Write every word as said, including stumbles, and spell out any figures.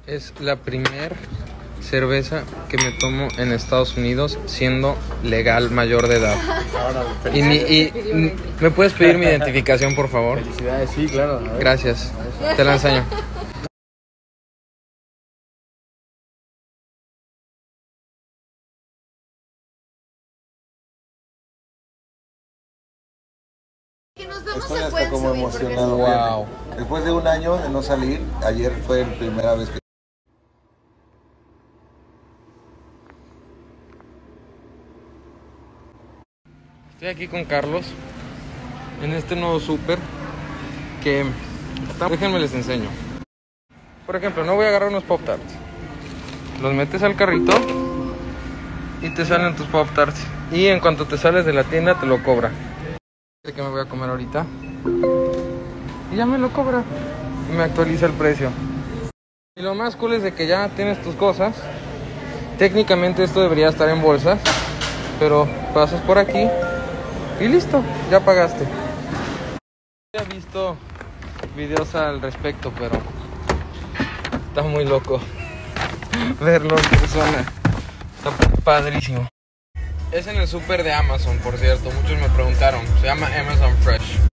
Es la primer cerveza que me tomo en Estados Unidos siendo legal, mayor de edad. Y, ni, y ¿me puedes pedir mi identificación, por favor? Felicidades, sí, claro. A ver. Gracias. Te la enseño. Estoy hasta como emocionado. Wow. Después de un año de no salir, ayer fue la primera vez que... Estoy aquí con Carlos en este nuevo súper que... Déjenme les enseño. Por ejemplo, no voy a agarrar unos Pop Tarts. Los metes al carrito y te salen tus Pop Tarts. Y en cuanto te sales de la tienda te lo cobra. Sé que me voy a comer ahorita. Y ya me lo cobra. Y me actualiza el precio. Y lo más cool es de que ya tienes tus cosas. Técnicamente esto debería estar en bolsas, pero pasas por aquí y listo, ya pagaste. Ya he visto videos al respecto, pero está muy loco verlo en persona. Está padrísimo. Es en el súper de Amazon, por cierto. Muchos me preguntaron. Se llama Amazon Fresh.